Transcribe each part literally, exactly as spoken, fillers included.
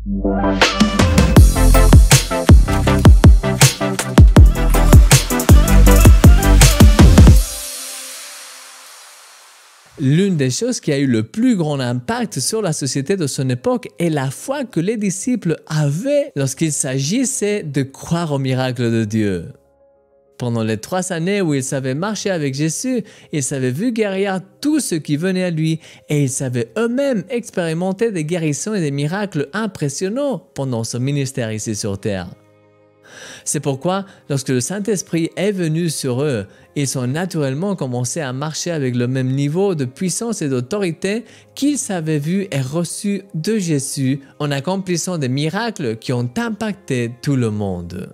L'une des choses qui a eu le plus grand impact sur la société de son époque est la foi que les disciples avaient lorsqu'il s'agissait de croire au miracle de Dieu. Pendant les trois années où ils avaient marché avec Jésus, ils avaient vu guérir tous ceux qui venaient à lui et ils avaient eux-mêmes expérimenté des guérisons et des miracles impressionnants pendant son ministère ici sur terre. C'est pourquoi, lorsque le Saint-Esprit est venu sur eux, ils ont naturellement commencé à marcher avec le même niveau de puissance et d'autorité qu'ils avaient vu et reçu de Jésus en accomplissant des miracles qui ont impacté tout le monde.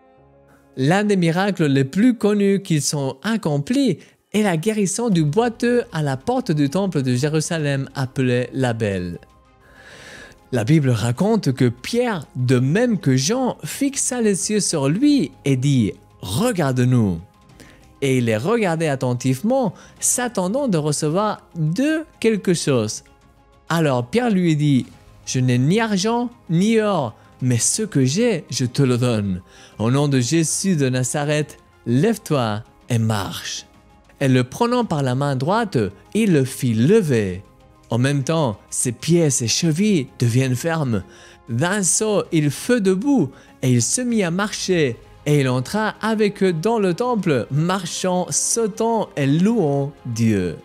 L'un des miracles les plus connus qu'ils ont accomplis est la guérison du boiteux à la porte du temple de Jérusalem appelé la Belle. La Bible raconte que Pierre, de même que Jean, fixa les yeux sur lui et dit « Regarde-nous ». Et il les regardait attentivement, s'attendant de recevoir de quelque chose. Alors Pierre lui dit « Je n'ai ni argent ni or, mais ce que j'ai, je te le donne. Au nom de Jésus de Nazareth, lève-toi et marche. » Et le prenant par la main droite, il le fit lever. En même temps, ses pieds et ses chevilles deviennent fermes. D'un saut, il fut debout et il se mit à marcher. Et il entra avec eux dans le temple, marchant, sautant et louant Dieu.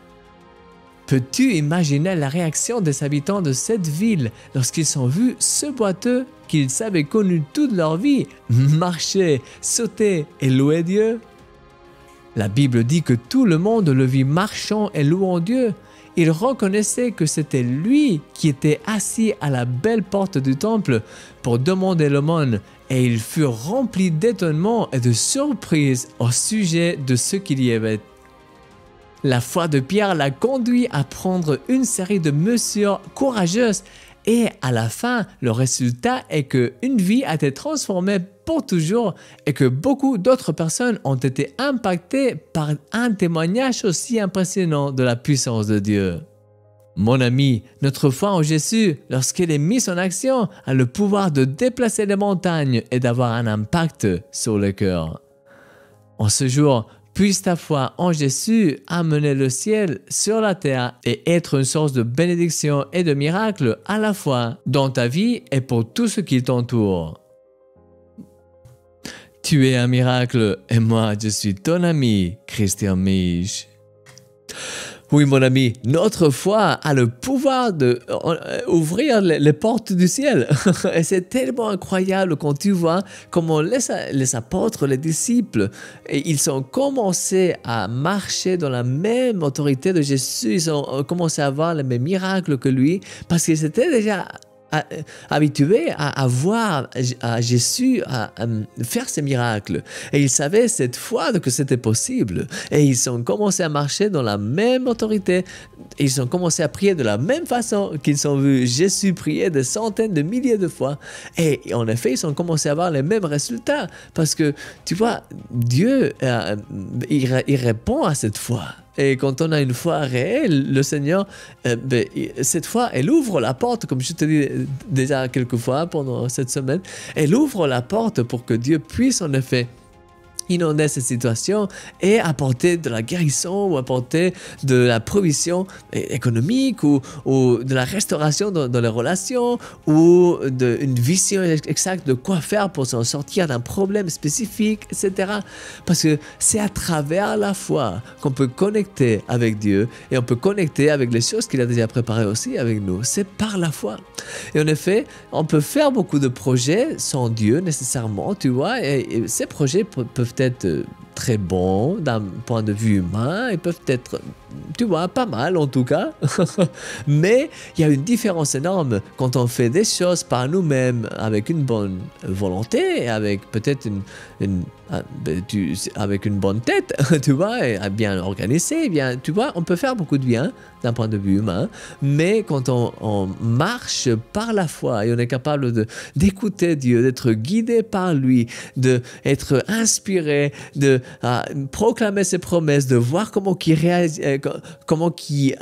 Peux-tu imaginer la réaction des habitants de cette ville lorsqu'ils ont vu ce boiteux qu'ils avaient connu toute leur vie marcher, sauter et louer Dieu? La Bible dit que tout le monde le vit marchant et louant Dieu. Il reconnaissait que c'était lui qui était assis à la belle porte du temple pour demander l'aumône et il fut rempli d'étonnement et de surprise au sujet de ce qu'il y avait. La foi de Pierre l'a conduit à prendre une série de mesures courageuses et à la fin, le résultat est qu'une vie a été transformée pour toujours et que beaucoup d'autres personnes ont été impactées par un témoignage aussi impressionnant de la puissance de Dieu. Mon ami, notre foi en Jésus, lorsqu'elle est mise en action, a le pouvoir de déplacer les montagnes et d'avoir un impact sur le cœur. En ce jour, puisse ta foi en Jésus amener le ciel sur la terre et être une source de bénédiction et de miracles à la fois dans ta vie et pour tout ce qui t'entoure. Tu es un miracle et moi je suis ton ami, Christian Mich. Oui mon ami, notre foi a le pouvoir d'ouvrir les, les portes du ciel. Et c'est tellement incroyable quand tu vois comment les, les apôtres, les disciples, et ils ont commencé à marcher dans la même autorité de Jésus. Ils ont commencé à voir les mêmes miracles que lui parce qu'ils étaient déjà habitués à, à voir à Jésus à, à faire ces miracles. Et ils savaient cette fois que c'était possible. Et ils ont commencé à marcher dans la même autorité. Ils ont commencé à prier de la même façon qu'ils ont vu Jésus prier des centaines de milliers de fois. Et en effet, ils ont commencé à avoir les mêmes résultats. Parce que, tu vois, Dieu, euh, il, il répond à cette foi. Et quand on a une foi réelle, le Seigneur, euh, ben, cette fois, elle ouvre la porte, comme je te dis déjà quelques fois pendant cette semaine, elle ouvre la porte pour que Dieu puisse en effet inonder cette situation et apporter de la guérison ou apporter de la provision économique ou, ou de la restauration dans, dans les relations ou de, une vision exacte de quoi faire pour s'en sortir d'un problème spécifique, et cetera. Parce que c'est à travers la foi qu'on peut connecter avec Dieu et on peut connecter avec les choses qu'il a déjà préparées aussi avec nous. C'est par la foi. Et en effet, on peut faire beaucoup de projets sans Dieu nécessairement, tu vois, et, et ces projets peuvent être très bons d'un point de vue humain et peuvent être, tu vois, pas mal en tout cas. Mais il y a une différence énorme quand on fait des choses par nous-mêmes avec une bonne volonté, avec peut-être une, une, tu, avec une bonne tête, tu vois, et bien organisé, bien, tu vois, on peut faire beaucoup de bien d'un point de vue humain, mais quand on, on marche par la foi et on est capable de, d'écouter Dieu, d'être guidé par lui, d'être inspiré, de uh, proclamer ses promesses, de voir comment il réagit, comment il uh,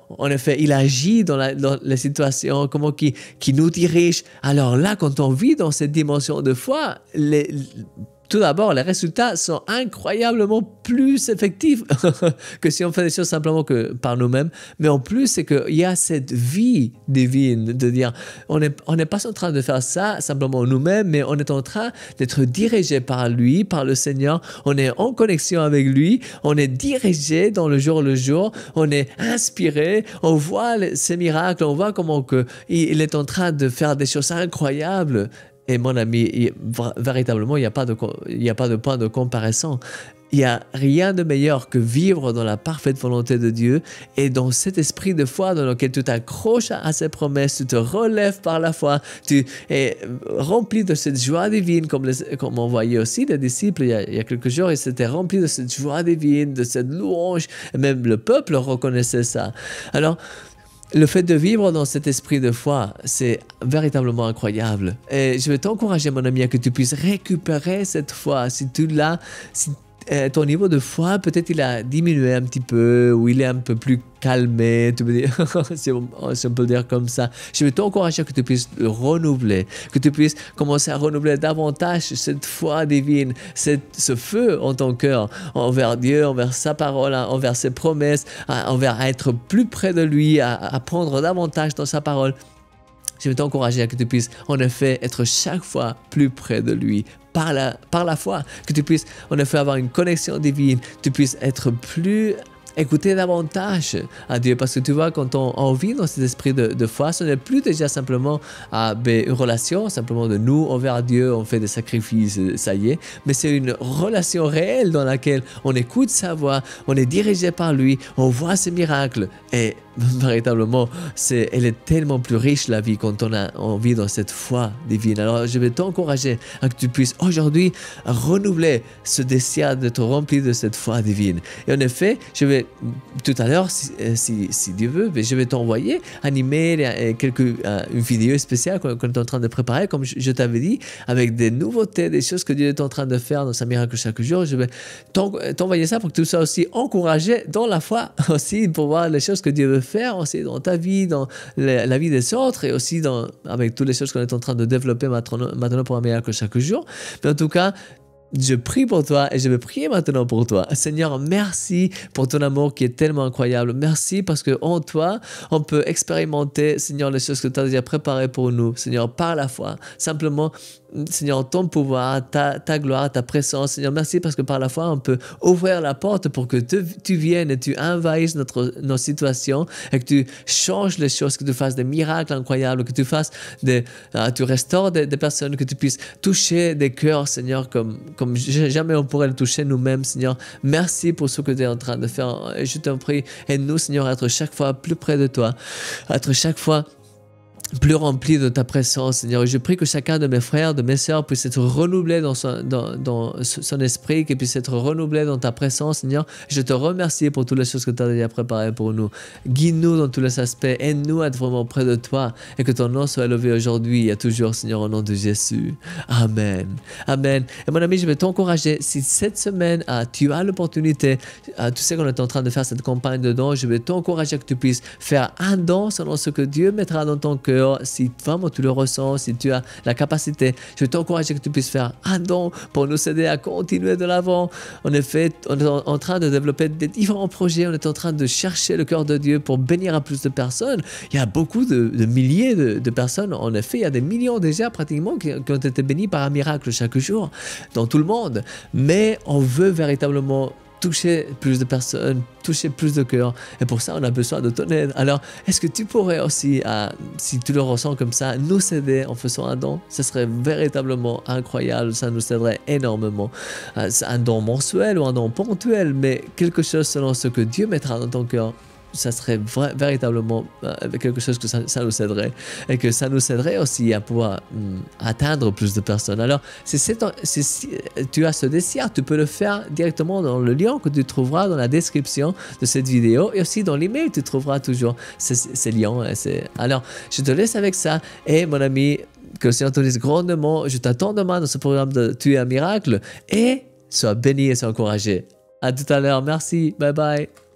en effet, il agit dans, la, dans les situations, comment qui, qui nous dirige. Alors là, quand on vit dans cette dimension de foi, les, tout d'abord, les résultats sont incroyablement plus effectifs que si on fait des choses simplement que par nous-mêmes. Mais en plus, c'est qu'il y a cette vie divine de dire, on n'est on n'est pas en train de faire ça simplement nous-mêmes, mais on est en train d'être dirigé par lui, par le Seigneur. On est en connexion avec lui, on est dirigé dans le jour le jour, on est inspiré, on voit ces miracles, on voit comment que il est en train de faire des choses incroyables. Et mon ami, il, véritablement, il n'y a pas de, il n'y a pas de point de comparaison. Il n'y a rien de meilleur que vivre dans la parfaite volonté de Dieu et dans cet esprit de foi dans lequel tu t'accroches à ses promesses, tu te relèves par la foi, tu es rempli de cette joie divine, comme, les, comme on voyait aussi les disciples il y a, il y a quelques jours, ils étaient remplis de cette joie divine, de cette louange, et même le peuple reconnaissait ça. Alors, le fait de vivre dans cet esprit de foi, c'est véritablement incroyable. Et je vais t'encourager, mon ami, à que tu puisses récupérer cette foi. Si tu l'as, si euh, ton niveau de foi, peut-être il a diminué un petit peu, ou il est un peu plus calmé, tu peux dire, si, on, si on peut le dire comme ça. Je vais t'encourager à que tu puisses le renouveler, que tu puisses commencer à renouveler davantage cette foi divine, cette, ce feu en ton cœur, envers Dieu, envers sa parole, envers ses promesses, envers être plus près de lui, à, à prendre davantage dans sa parole. Je vais t'encourager à que tu puisses en effet être chaque fois plus près de lui par la, par la foi, que tu puisses en effet avoir une connexion divine, que tu puisses être plus écouter davantage à Dieu, parce que tu vois, quand on, on vit dans cet esprit de, de foi, ce n'est plus déjà simplement ah, ben, une relation, simplement de nous envers Dieu, on fait des sacrifices, ça y est, mais c'est une relation réelle dans laquelle on écoute sa voix, on est dirigé par lui, on voit ses miracles, et véritablement, c'est, elle est tellement plus riche la vie quand on, a, on vit dans cette foi divine. Alors je vais t'encourager à que tu puisses aujourd'hui renouveler ce désir d'être rempli de cette foi divine. Et en effet, je vais tout à l'heure, si, si, si Dieu veut, je vais t'envoyer animer quelques, euh, une vidéo spéciale qu'on, qu'on est en train de préparer, comme je, je t'avais dit, avec des nouveautés, des choses que Dieu est en train de faire dans sa miracle chaque jour. Je vais t'envoyer ça pour que tu sois aussi encouragé dans la foi, aussi pour voir les choses que Dieu veut faire aussi dans ta vie, dans la, la vie des autres, et aussi dans, avec toutes les choses qu'on est en train de développer maintenant, maintenant pour un miracle chaque jour. Mais en tout cas, je prie pour toi et je vais prier maintenant pour toi. Seigneur, merci pour ton amour qui est tellement incroyable. Merci parce qu'en toi, on peut expérimenter, Seigneur, les choses que tu as déjà préparées pour nous. Seigneur, par la foi, simplement, Seigneur, ton pouvoir, ta, ta gloire, ta présence. Seigneur, merci parce que par la foi, on peut ouvrir la porte pour que tu, tu viennes et tu envahisses notre, nos situations et que tu changes les choses, que tu fasses des miracles incroyables, que tu fasses des, uh, tu restaures des, des personnes, que tu puisses toucher des cœurs, Seigneur, comme, comme jamais on pourrait le toucher nous-mêmes, Seigneur. Merci pour ce que tu es en train de faire. Et je t'en prie, aide-nous, Seigneur, à être chaque fois plus près de toi, à être chaque fois plus rempli de ta présence, Seigneur. Je prie que chacun de mes frères, de mes sœurs puisse être renouvelé dans son, dans, dans son esprit, qu'il puisse être renouvelé dans ta présence, Seigneur. Je te remercie pour toutes les choses que tu as déjà préparées pour nous. Guide-nous dans tous les aspects. Aide-nous à être vraiment près de toi et que ton nom soit élevé aujourd'hui et à toujours, Seigneur, au nom de Jésus. Amen. Amen. Et mon ami, je vais t'encourager. Si cette semaine, ah, tu as l'opportunité, ah, tu sais qu'on est en train de faire cette campagne de dons, je vais t'encourager que tu puisses faire un don selon ce que Dieu mettra dans ton cœur. Si vraiment tu le ressens, si tu as la capacité, je t'encourage que tu puisses faire un don pour nous aider à continuer de l'avant. En effet, on est en, en train de développer des différents projets, on est en train de chercher le cœur de Dieu pour bénir à plus de personnes. Il y a beaucoup de, de milliers de, de personnes, en effet, il y a des millions déjà pratiquement qui, qui ont été bénis par un miracle chaque jour dans tout le monde. Mais on veut véritablement toucher plus de personnes, toucher plus de cœurs. Et pour ça, on a besoin de ton aide. Alors, est-ce que tu pourrais aussi, euh, si tu le ressens comme ça, nous aider en faisant un don? Ce serait véritablement incroyable. Ça nous aiderait énormément. Euh, c'est un don mensuel ou un don ponctuel, mais quelque chose selon ce que Dieu mettra dans ton cœur. Ça serait vrai, véritablement euh, quelque chose que ça, ça nous aiderait et que ça nous aiderait aussi à pouvoir hum, atteindre plus de personnes. Alors, si, c'est ton, si, si tu as ce désir, tu peux le faire directement dans le lien que tu trouveras dans la description de cette vidéo et aussi dans l'email, tu trouveras toujours ces, ces liens. Ces... Alors, je te laisse avec ça et mon ami, que le Seigneur te dise grandement, je t'attends demain dans ce programme de Tu es un miracle et sois béni et sois encouragé. À tout à l'heure, merci, bye bye.